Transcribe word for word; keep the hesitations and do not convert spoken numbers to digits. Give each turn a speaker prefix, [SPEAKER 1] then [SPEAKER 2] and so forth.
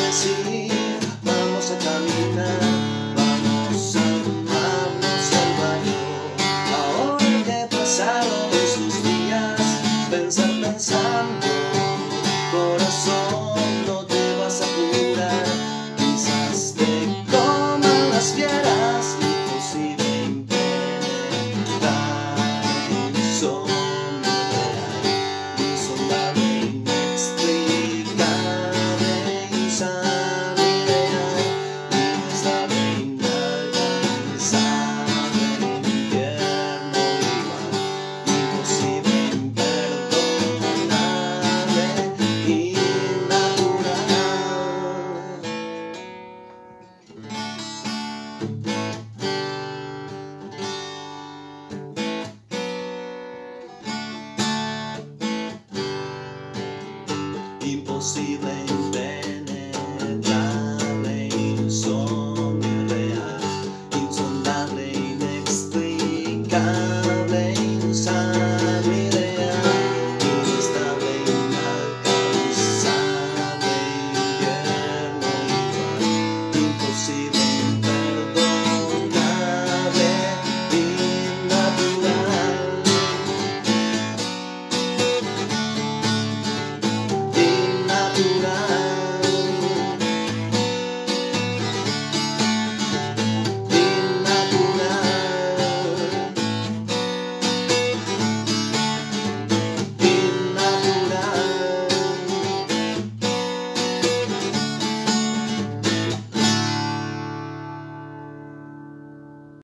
[SPEAKER 1] decir, vamos a caminar, vamos a amarnos al baño. Ahora que pasaron sus días, pensar pensando, corazón, no te vas a curar. Quizás te coman las fieras, imposible implementar en sombra, insondable, inexplicable, insana idea, inestable, inalcanzable, infierno igual, imposible, imperdonable, innatural. Imposible, impenetrable.